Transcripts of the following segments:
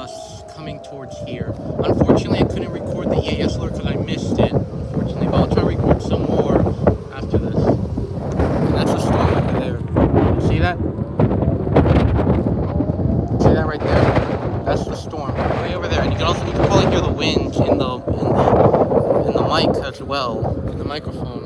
coming towards here. Unfortunately, I couldn't record the EAS alert because I missed it, unfortunately, but I'll try to record some more after this. And that's the storm over there. See that? See that right there? That's the storm way over there. And you can probably hear the wind in the mic as well, in the microphone.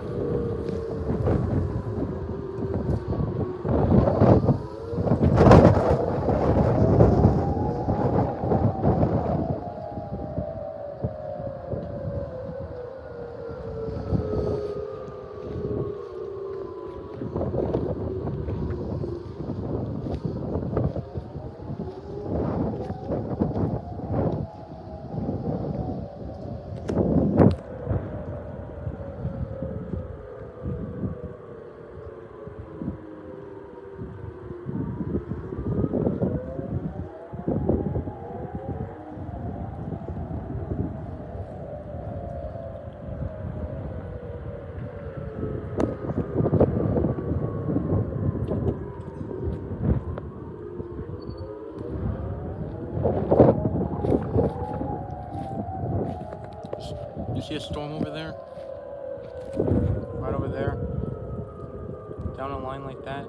You see a storm over there? Right over there? Down a line like that?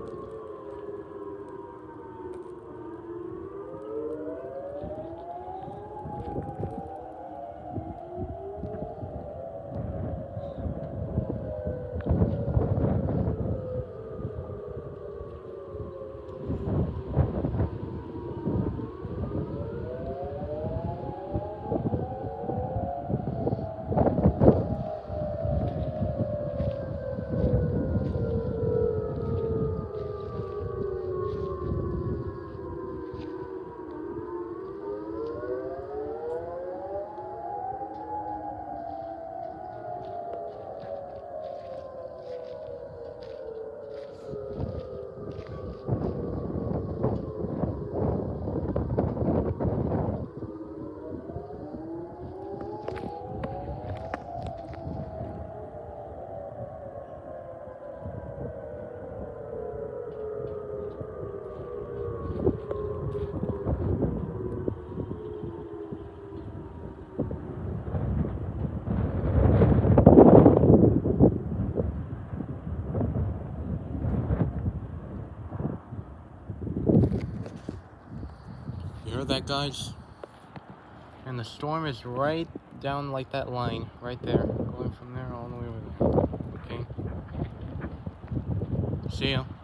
You heard that, guys? And the storm is right down like that line, right there. Going from there all the way over there. Okay? See ya.